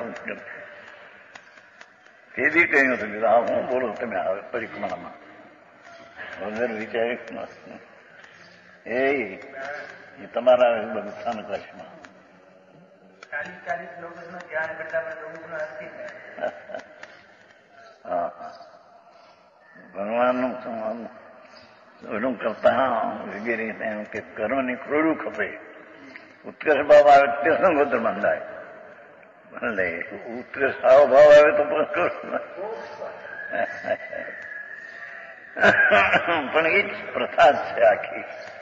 તેથી કહ્યું હતું કે હા હું બોલું તમે આવે પરિક્રમામાં વગર વિચારી એ તમારા બધું સ્થાનક રાશિમાં 40 લોકોનું ધ્યાન કરતા લોકોનું અસ્થિર ભગવાનનું એનું કરતા વગેરે એમ કે કર્મની ક્રોડું ખપે ઉત્કર્ષ ભાવ આવે તે સંગોત્ર બંધાય ભલે ઉત્કર્ષ આવો ભાવ આવે તો પણ એ જ પ્રથા જ છે આખી.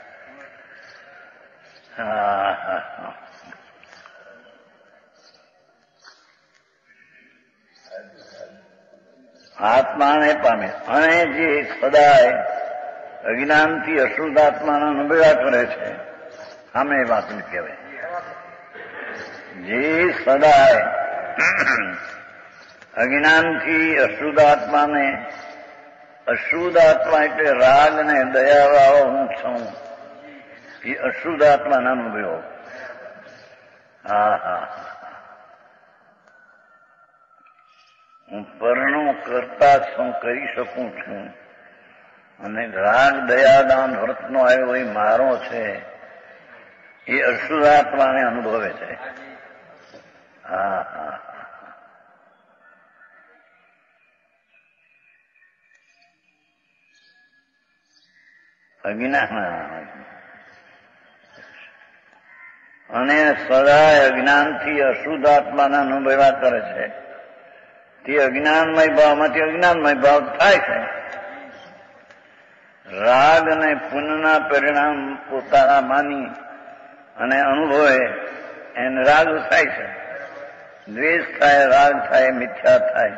આત્માને પામે અને જે સદાય અજ્ઞાનથી અશુદ્ધ આત્માના અનુભવ્યા કરે છે આમે વાત કહેવાય. જે સદાય અજ્ઞાનથી અશુદ્ધ આત્માને અશુદ્ધ આત્મા એટલે રાગ ને દયાવાળો હું છું એ અશુદ્ધ આત્માના અનુભવો. હું પરણું કરતા છું કરી શકું છું અને રાગ દયાદાન વ્રતનો આવ્યો એ મારો છે એ અશુદ્ધ આત્માને અનુભવે છે. અજ્ઞાન અને સદાય અજ્ઞાનથી અશુદ્ધ આત્માના અનુભવ્યા કરે છે તે અજ્ઞાનમય ભાવમાંથી અજ્ઞાનમય ભાવ થાય છે. રાગ અને પુણ્યના પરિણામ પોતાના માની અને અનુભવે એને રાગ થાય છે, દ્વેષ થાય, રાગ થાય, મિથ્યા થાય.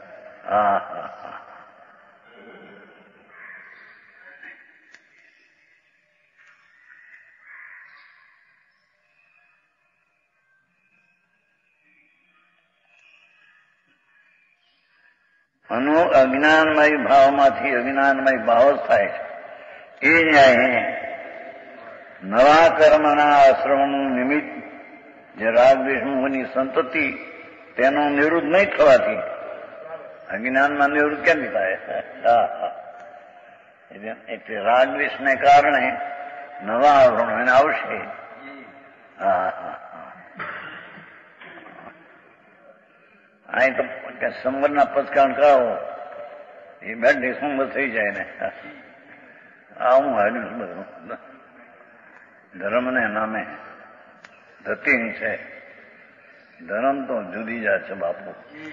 અજ્ઞાનમય ભાવમાંથી અજ્ઞાનમય ભાવ થાય છે. એ ન્યાય નવા કર્મના આશ્રમનું નિમિત્ત જે રાગ દ્વેષની સંતતિ તેનો નિવૃત્ત નહીં થવાથી અજ્ઞાનમાં નિવૃત્ત કેમ થાય? એટલે રાગ દ્વેષને કારણે નવા આવરણો એને આવશે. અહીં તો સંવરના પચકાણ કરાવો એ બેડ ડિસેમ્બર થઈ જાય ને આવું હાલ્યું બધું ધર્મને નામે ધતિંગ છે. ધર્મ તો જુદી જાય છે બાપુ.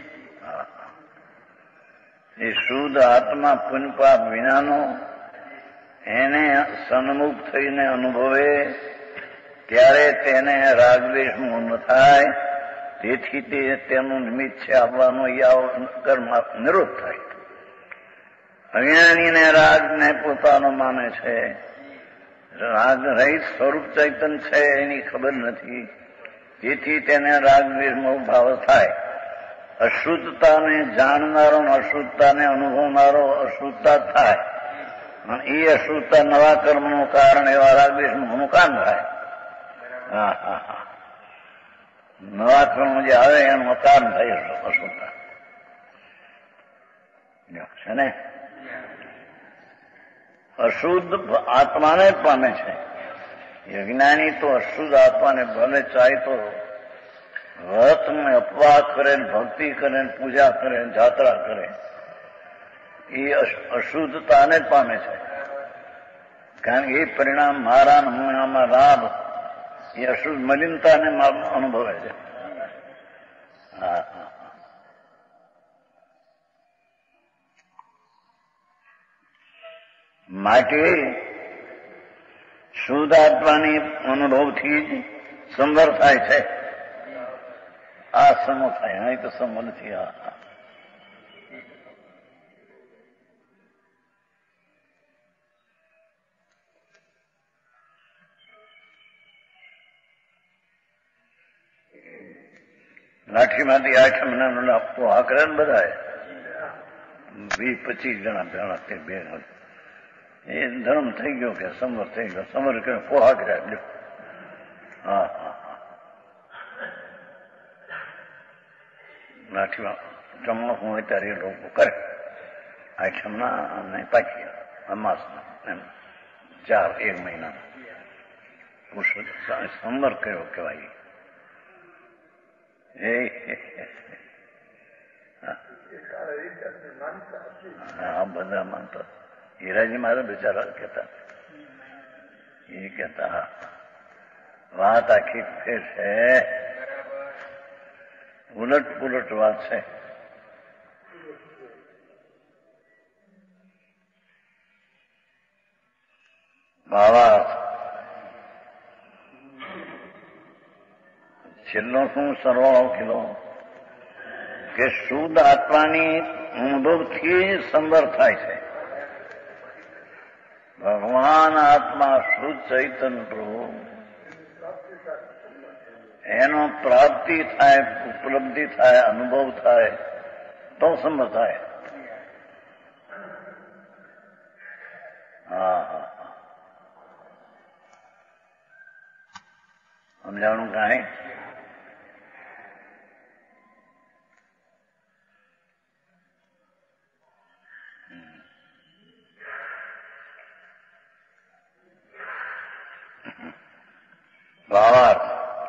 એ શુદ્ધ આત્મા પુનપાપ વિનાનો એને સન્મુખ થઈને અનુભવે ત્યારે તેને રાગદ્વેષ ન થાય. તેથી તે તેનું નિમિત્ત છે આવવાનો કર્મ નિરોધ થાય. અજ્ઞાનીને રાગને પોતાનો માને છે, રાગ રહિત સ્વરૂપ ચૈતન્ય છે એની ખબર નથી, તેથી તેને રાગદ્વેષનો ભાવ થાય. અશુદ્ધતાને જાણનારો અશુદ્ધતાને અનુભવનારો અશુદ્ધતા થાય અને એ અશુદ્ધતા નવા કર્મનું કારણ એવા રાગદ્વેષનું કારણ થાય. નવા કર્મ જે આવે એનું કારણ થાય અશુદ્ધતા છે ને. અશુદ્ધ આત્માને જ પામે છે. અજ્ઞાની તો અશુદ્ધ આત્માને ભલે ચાહે તો વ્રત અપવાસ કરે, ભક્તિ કરે, પૂજા કરે, જાત્રા કરે, એ અશુદ્ધતાને જ પામે છે. કારણ કે એ પરિણામ મારા નમૂનામાં લાભ એ અશુદ્ધ મલિનતાને અનુભવે છે. માટે શુદ્ધ આત્માની અનુભવથી જ સંવર થાય છે. આ સમો થાય, અહીં તો સમો નથી. લાઠીમાંથી 8 મહિનાનો આપવો આ કરે ને બધા 20-25 જણા ભેળા તે ભેગા એ ધર્મ થઈ ગયો કે સમર થઈ ગયો. સમર કે પોહા કર્યા હા હા હા લાઠીમાં ચોમાસું હોય ત્યારે એ લોકો કરે આઠમના અને પાછી અમાસના એમ 1 મહિના સંવર કયો કહેવાય હા બધા માનતા હીરાજી મારા બિચારા કહેતા એ કહેતા હા વાત આખી ફેર છે ઉલટ પુલટ વાત છે ભાવાર્થ છેલ્લો શું સરવાળો કીધો કે શુદ્ધ આત્માની અનુભવથી સંદર થાય છે ભગવાન આત્મા શુદ્ધ ચૈતન્ય પ્રભુ એનો પ્રાપ્તિ થાય ઉપલબ્ધિ થાય અનુભવ થાય તો સંદર થાય હા હા સમજાણું કાંઈ ભાવાર્થ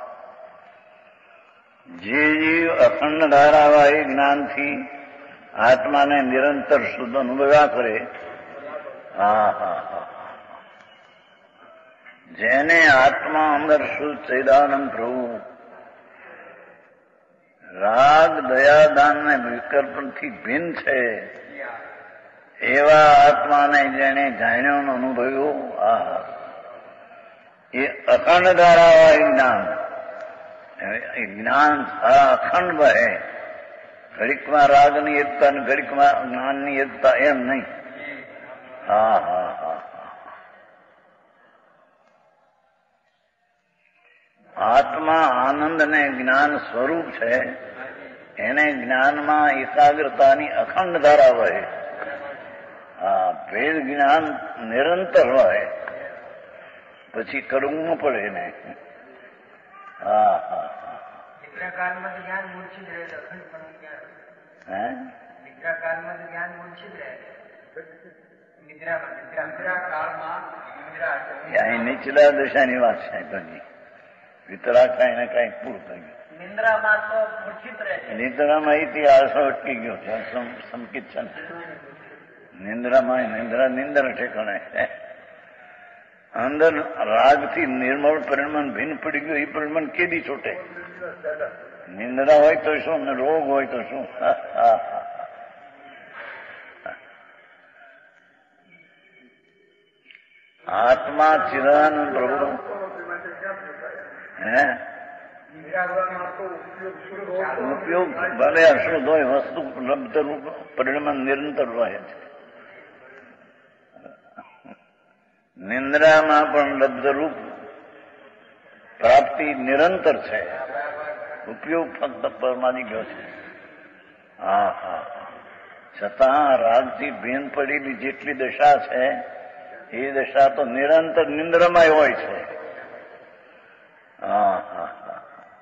જે જીવ અખંડ ધારાવાહી જ્ઞાનથી આત્માને નિરંતર શુદ્ધ અનુભવ્યા કરે હા હા હા જેને આત્મા અંદર શુદ્ધ ચૈદાનંદ પ્રભુ રાગ દયાદાન ને વિકલ્પથી ભિન્ન છે એવા આત્માને જેને જાણ્યો અનુભવ્યો આ એ અખંડ ધારાવાહી જ્ઞાન અખંડ વહે ઘડીકમાં રાગની એકતા ને ઘડીકમાં જ્ઞાનની એકતા એમ નહીં હા હા હા આત્મા આનંદ ને જ્ઞાન સ્વરૂપ છે એને જ્ઞાનમાં એકાગ્રતાની અખંડ ધારા વહે હા ભેદ જ્ઞાન નિરંતર વહે પછી કરવું ન પડે ને હા હા નિદ્રાકાળમાં જ્ઞાન મૂર્છિત રહે અખંડ પણ જ્ઞાન હે નિદ્રાકાળમાં જ્ઞાન મૂર્છિત રહે નિદ્રાકાળમાં અહીં નીચલા દશાની વાત છે બધી વિતરા કાંઈ ને કાંઈ પૂરું થઈ ગયું નિંદ્રામાં તો મૂર્છિત રહે છે. નિંદ્રામાં ઇતિહાસ અટકી ગયો છે સંકિત છે નિંદ્રામાં નિંદ્ર ઠેકાણે અંદર રાગથી નિર્મળ પરિણામ ભિન્ન પડી ગયું એ પરિણામ કેદી છૂટે નિંદ્રા હોય તો શું ને રોગ હોય તો શું આત્મા ચિદાનંદ પ્રભુ હે ઉપયોગ ભલે અશુદ્ધ હોય વસ્તુ લબ્ધ રૂપ પરિણામ નિરંતર રહે છે નિંદ્રામાં પણ લબ્ધરૂપ પ્રાપ્તિ નિરંતર છે ઉપયોગ ફક્ત પરમાની ગયો છે હા હા છતાં રાગથી ભીન પડેલી જેટલી દશા છે એ દશા તો નિરંતર નિંદ્રામાં હોય છે હા હા હા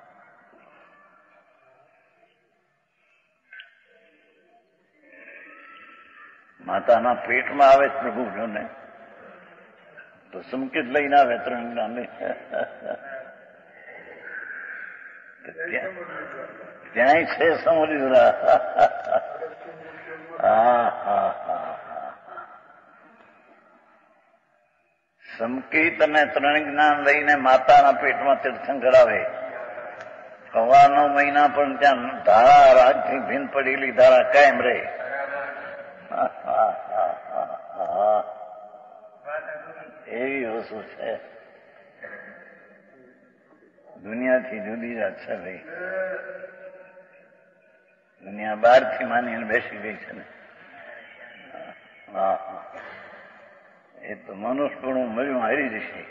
માતાના પેટમાં આવે પ્રભુ જોને તો સંકેત લઈને આવે 3 જ્ઞાન ત્યાંય છે સમુદ્રા હા હા હા સંકેત અને 3 જ્ઞાન લઈને માતાના પેટમાં તીર્થંકર આવે 9 મહિના પણ ત્યાં ધારા રાજથી ભીન પડેલી ધારા કાયમ રહે એવી વસ્તુ છે દુનિયાથી જુદી જાત છે ભાઈ દુનિયા બહારથી માનીને બેસી ગઈ છે ને હા એ તો મનુષ્યપણું મળ્યું હારી જશે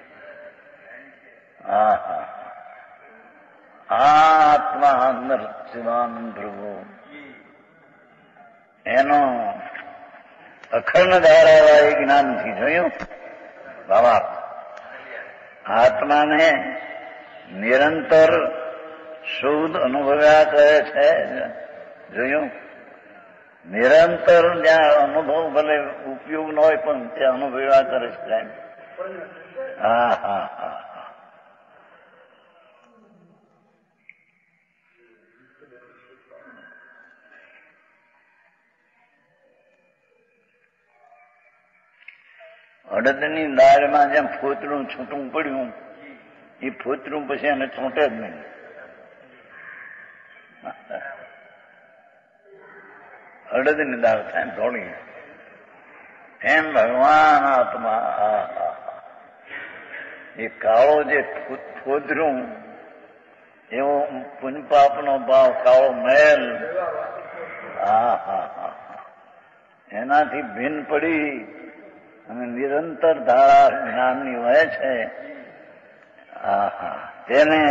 હા હા આત્મા અંદર ચિદાનંદ પ્રભુ એનો અખંડ ધારાવાહી જ્ઞાનથી જોયું બાબા આત્માને નિરંતર શુદ્ધ અનુભવ્યા કરે છે. જોયું? નિરંતર જ્યાં અનુભવ ભલે ઉપયોગ ન હોય પણ ત્યાં અનુભવ્યા કરે છે. હા હા હા. અડદની દાળમાં જેમ ફોતરું છૂટું પડ્યું એ ફોતરું પછી એને છૂટે જ નહીં. અડદની દાળ થાય થોડી એમ ભગવાન આત્મા એ કાળો જે ફોતરું એવો પુનપાપનો ભાવ કાળો મેલ એનાથી ભિન્ન પડી અને નિરંતર ધારા જ્ઞાનની વહે છે. તેને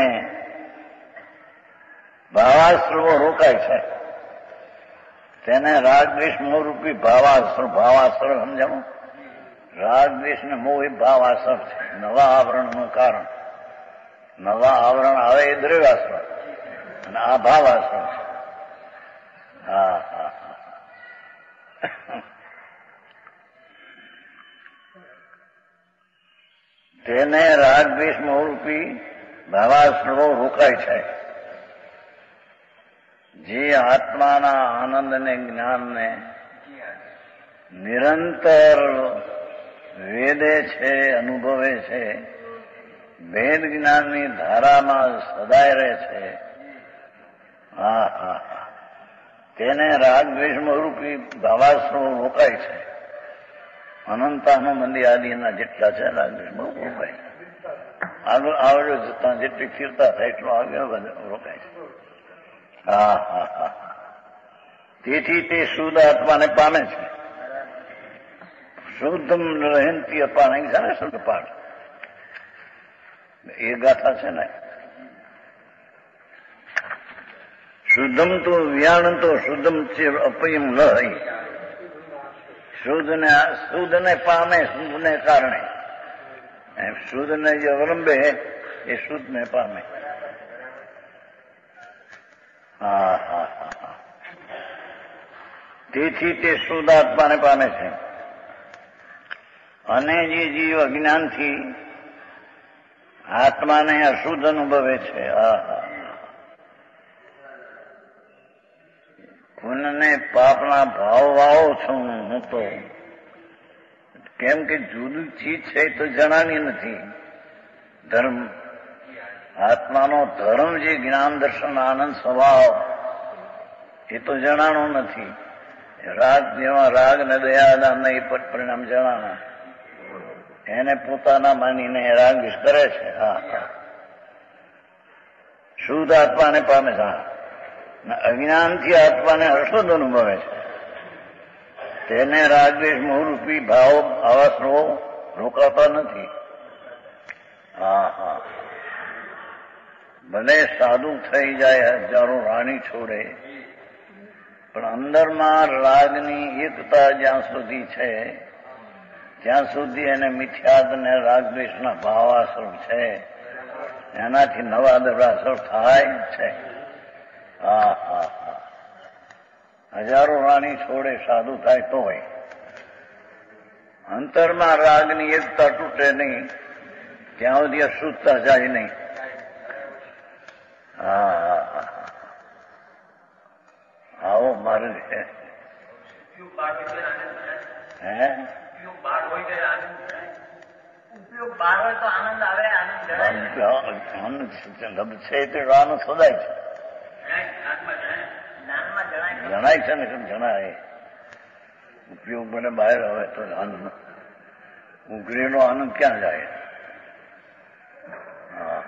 ભાવાશ્રવો રોકાય છે. તેને રાગદ્વેષ મોહરૂપી ભાવાશ્ર સમજાવું? રાગદ્વેષ ને મોહ એ ભાવાશ્ર છે. નવા આવરણનું કારણ. નવા આવરણ આવે એ દ્રવ્યાશ્ર અને આ ભાવાશ્ર છે. હા હા હા. તેને રાગદ્વેષ મોહરૂપી ભાવાશ્રવો રોકાય છે. જે આત્માના આનંદને જ્ઞાનને નિરંતર વેદે છે, અનુભવે છે, વેદ જ્ઞાનની ધારામાં સદાય રહે છે. હા હા હા. તેને રાગદ્વેષ મોહરૂપી ભાવાશ્રવો રોકાય છે. અનંતાનુબંધી આદિના જેટલા છે રાગદ્વેષ બહુ રોકાય. આગળ આવડો જતા જેટલી સ્થિરતા થાય એટલું આગળ રોકાય છે. હા હા હા. તેથી તે શુદ્ધ આત્માને પામે છે. શુદ્ધમ રહેંતી અપાને છે ને શુદ્ધ પાઠ એ ગાથા છે ને. શુદ્ધમ તો વ્યાણતો શુદ્ધમ અપયમ ન હઈ. શુદ્ધને પામે શુદ્ધને કારણે. શુદ્ધને જે અવલંબે એ શુદ્ધને પામે. હા હા હા. તેથી તે શુદ્ધ આત્માને પામે છે. અને જે જીવ અજ્ઞાનથી આત્માને અશુદ્ધ અનુભવે છે. હા હા. પુણ્યને પાપના ભાવ વાવો છું હું તો. કેમ કે જુદી ચીજ છે એ તો જણાની નથી. ધર્મ આત્માનો ધર્મ જે જ્ઞાન દર્શન આનંદ સ્વભાવ એ તો જણાનો નથી. રાગ જેવા રાગ ને દયાદાન એ પરિણામ જણાના. એને પોતાના માનીને રાગ કરે છે. હા હા. શુદ્ધ આત્માને પામે છે. અજ્ઞાનથી આત્માને અશુદ્ધ અનુભવે છે. તેને રાગદ્વેષ મોહરૂપી ભાવ આવાશ્રવો રોકાતા નથી. હા હા. ભલે સાધુ થઈ જાય, હજારો રાણી છોડે, પણ અંદરમાં રાગની એકતા જ્યાં સુધી છે ત્યાં સુધી એને મિથ્યાદ ને રાગદ્વેષના ભાવાસર છે. એનાથી નવા દરાસર થાય છે. હા હા હા. હજારો રાણી છોડે સાધુ થાય તો હોય અંતરમાં રાગની એકતા તૂટે નહીં ત્યાં સુધી અશુદ્ધતા જાય નહીં. હા હા હા. આવો મારે હે છે તે આનંદ શોધાય છે. જણાય છે ને કેમ જણાય. ઉપયોગ મને બહાર આવે તો આનંદ ઉઘરેલો આનંદ ક્યાં જાય. હા.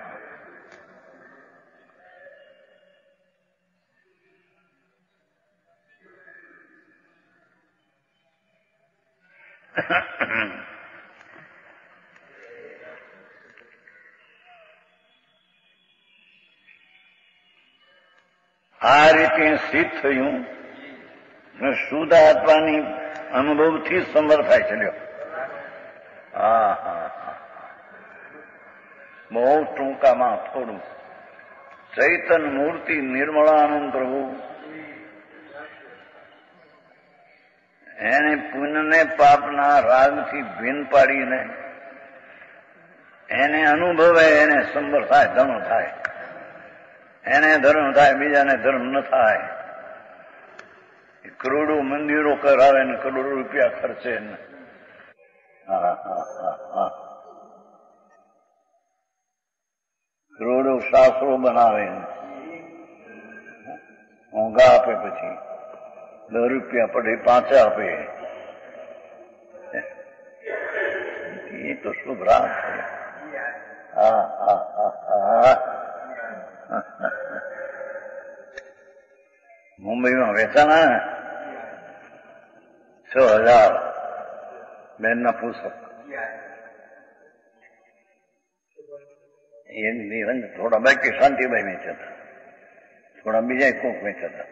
આ રીતે સિદ્ધ થયું શુદ્ધ આત્માની અનુભવથી સમર્થ થાય છે. હા હા હા. બહુ ટૂંકામાં થોડું. ચૈતન મૂર્તિ નિર્મળાનંદ પ્રભુ એને પુણ્યને પાપના રાગથી ભીન પાડીને એને અનુભવે, એને સંબર થાય, ધર્મ થાય. એને ધર્મ થાય, બીજાને ધર્મ ન થાય. કરોડો મંદિરો કરાવે ને કરોડો રૂપિયા ખર્ચે ને કરોડો શાસ્ત્રો બનાવે, મોંઘા આપે, પછી 10 રૂપિયા પડે પાછા આપે. એ તો શુભ રાત છે. મુંબઈમાં વેચાણા 6,000 બેનના પુસ્તક. એની થોડા બાકી શાંતિભાઈ વેચાતા, થોડા બીજા કોક વેચાતા.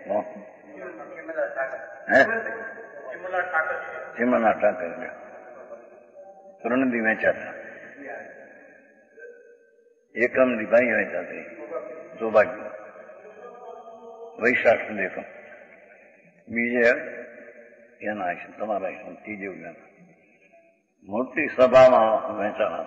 ચિમના ઠાકર રણદી વેચાતા, એકમની ભાઈ વેચાતી, સૌભાગ્ય વૈશાખ દેખમ, બીજે એના છે તમારા છે ત્રીજે મોટી સભામાં વેચાણા.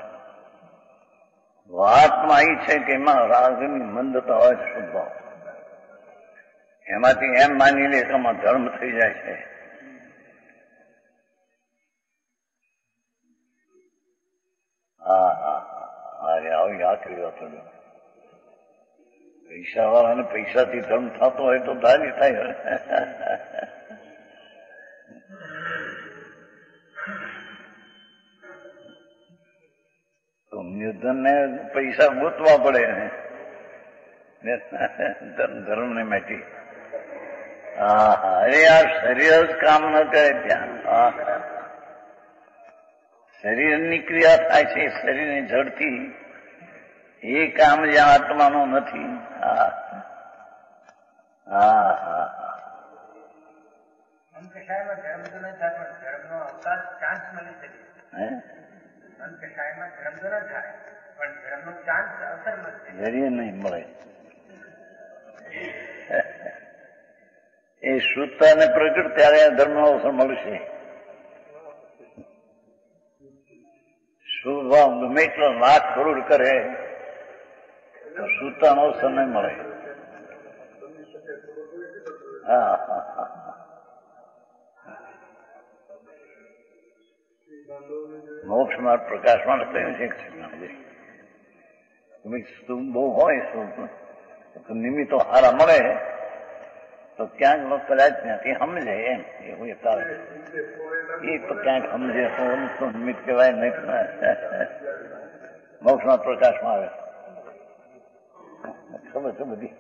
વાતમાં એ છે કે એમાં રાગની મંદતા હોય છે, શુદ્ધ ભાવ. એમાંથી એમ માની લે કે આમાં ધર્મ થઈ જાય છે. આવી આખરી વાત. પૈસા વાળાને પૈસાથી ધર્મ થતો હોય તો ધારી થાય. તો નિર્ધનને પૈસા ગોતવા પડે ધર્મ ને મેટી. અરે આ શરીર જ કામ ન કરે ત્યાં. શરીરની ક્રિયા થાય છે, શરીરની જડથી. એ કામ જ્યાં આત્માનો નથી. જરીએ નહીં મળે. એ શુદ્ધતાને પ્રગટ ત્યારે ધર્મનો અવસર મળશે. શુભ ભાવ ગમે એટલો લાખ કરોડ કરે તો શુદ્ધતાનો અવસર નહીં મળે. મોક્ષ માર્ગ પ્રકાશમાં કહ્યું છે બહુ હોય શું નિમિત્તો હારા મળે તો ક્યાંક કદાચ ત્યાંથી સમજે. એમ એવું એ તો ક્યાંક સમજે તો નિમિત્ત કહેવાય નહીં. મોક્ષમાં પ્રકાશમાં આવે ખબર છે બધી.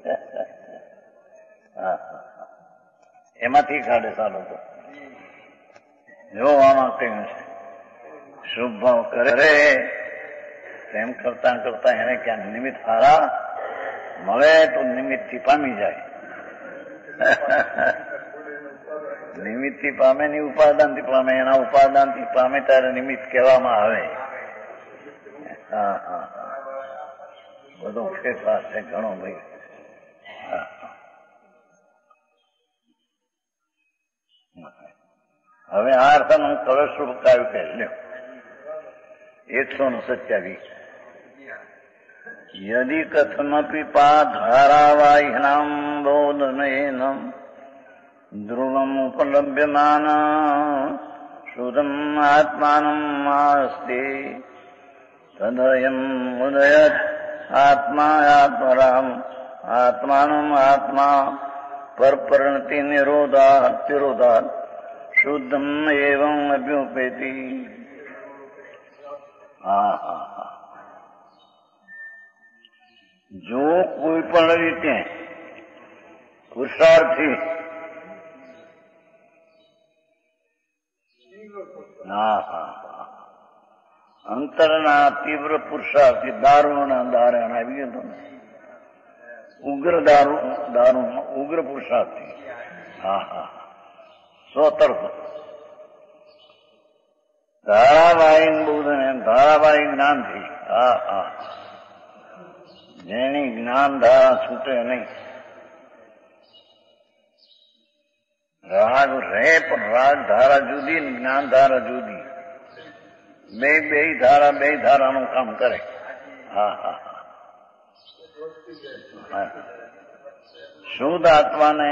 એમાંથી કાઢે ચાલો તો જો આમાં કહ્યું છે શુભ ભાવ કરે તેમ કરતા કરતા એને ક્યાંક નિમિત્ત હારા મળે તો નિમિત્તથી પામી જાય. નિમિત્તથી પામે ની ઉપાદાનથી પામે. એના ઉપાદાનથી પામે ત્યારે નિમિત્ત કહેવામાં આવે. બધો ફેરફાર છે ઘણો ભાઈ. હવે આ અર્થનું કલશ રૂપ કાવ્ય કહે લ્યો 127. યદિ કથમપી પાધારાવાહિનામ બોધનયેનમ ધ્રુવમુપલભ્યમાન શુદ્ધમ આત્માનમ આસ્તે તદયમ ઉદયત આત્માયાત્મરામ આત્માનમ આત્મા પરપરણતિ નિરોધાત તિરોધાત શુદ્ધમ એવં અભ્યુપેતિ. જો કોઈ પણ રીતે પુરુષાર્થી અંતરના તીવ્ર પુરુષાર્થી દારૂના દારણ આવી ગયો ને ઉગ્ર દારૂ ઉગ્ર પુરુષાર્થી. સ્વતર્ફ ધારાવાહિક બુદ્ધને ધારાવાહિક જ્ઞાનથી જેની જ્ઞાન ધારા છૂટે નહીં. રાગ રહે પણ રાગ ધારા જુદી ને જ્ઞાન ધારા જુદી. બે ધારાનું કામ કરે. હા હા હા. શુદ્ધ આત્માને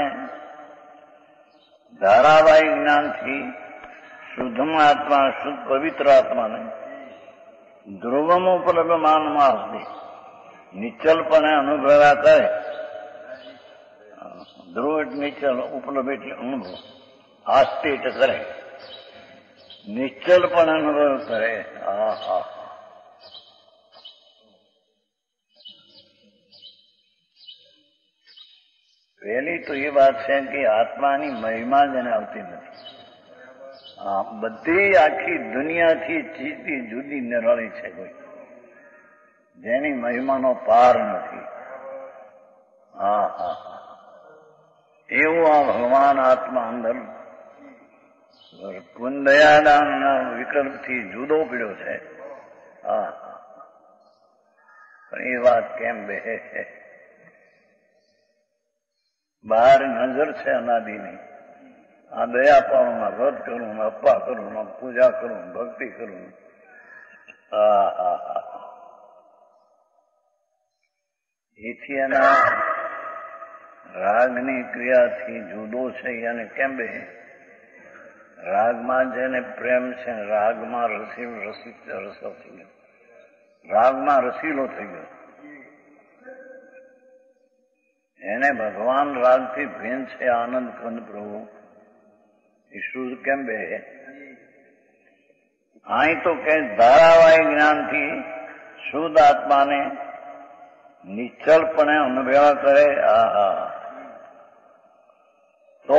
ધારાવાહી જ્ઞાનથી શુદ્ધમાં આત્મા શુદ્ધ પવિત્ર આત્માને ધ્રુવમ ઉપલબ્ધમાનમાં હસ્તે નિશ્ચલપણે અનુભવ્યા કરે. ધ્રુવ એટલે નિશ્ચલ, ઉપલબ્ધ એટલે અનુભવ. આસ્તે એટલે કરે, નિશ્ચલપણે અનુભવ કરે. હા હા. પહેલી તો એ વાત છે કે આત્માની મહિમા જ એને આવતી નથી. બધી આખી દુનિયાથી ચીજથી જુદી નિરાળી છે કોઈ, જેની મહિમાનો પાર નથી. હા હા. એવું આ ભગવાન આત્મા અંદર પુનદયાદાનના વિકલ્પથી જુદો પડ્યો છે. હા હા. પણ એ વાત કેમ બેસે છે? બહાર નજર છે અનાદિની. આ દયા પાડું, વ્રત કરું, અપ્પા કરું, પૂજા કરું, ભક્તિ કરું. હા હા હા. એથી એના રાગની ક્રિયાથી જુદો છે. એને કેમ બે? રાગમાં જેને પ્રેમ છે, રાગમાં રસ થઈ ગયો, રાગમાં રસીલો થઈ ગયો. એને ભગવાન રાગથી ભેન છે. આનંદ કંદ પ્રભુ એ શુદ્ધ કેમ બે? અહીં તો કે ધારાવાહી જ્ઞાનથી શુદ્ધ આત્માને નિશ્ચલપણે અનુભવ કરે. આહા. તો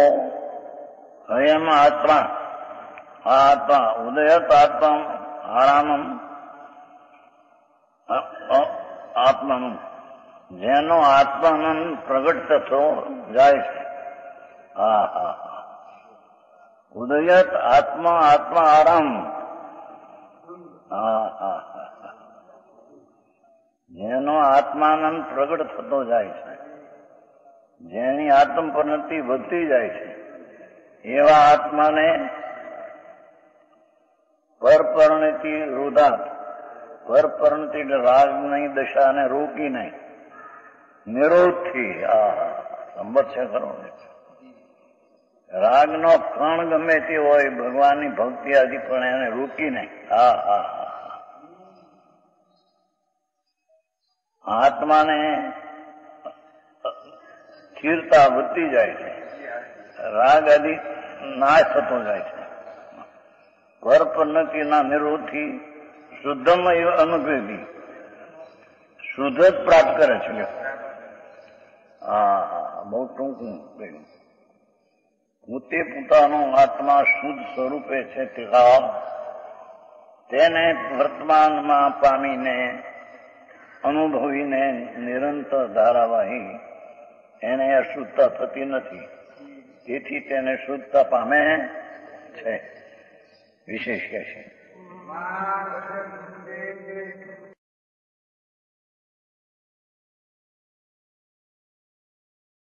એમ આત્મા, આ આત્મા ઉદયત આત્મા આરામમ આત્માનું, જેનો આત્માનંદ પ્રગટ થતો જાય છે. હા હા. ઉદયત આત્મા આરામ. હા હા. જેનો આત્માનંદ પ્રગટ થતો જાય છે, જેની આત્મ પરિણતિ વધતી જાય છે, એવા આત્માને પરપરિણતિ રોધાત. પરપરિણતિ એટલે રાગની દશાને રોકી નહીં, નિરોધથી. આ સંબત છે ખરો. રાગનો કણ ગમે તે હોય, ભગવાનની ભક્તિ આદિ પણ એને રોકી નહીં. હા હા હા. આત્માને સ્થિરતા વધતી જાય છે, રાગ આદિ નાશ થતો જાય છે. પરપરિણતિના નિરોધથી શુદ્ધમય અનુભવી શુદ્ધ જ પ્રાપ્ત કરે છે. હા હા. બહુ ટૂંકું કહ્યું. પોતે પોતાનો આત્મા શુદ્ધ સ્વરૂપે છે, તેને વર્તમાનમાં પામીને અનુભવીને નિરંતર ધારાવાહી એને અશુદ્ધતા થતી નથી. તેથી તેને શુદ્ધતા પામે છે. વિશેષ કહે છે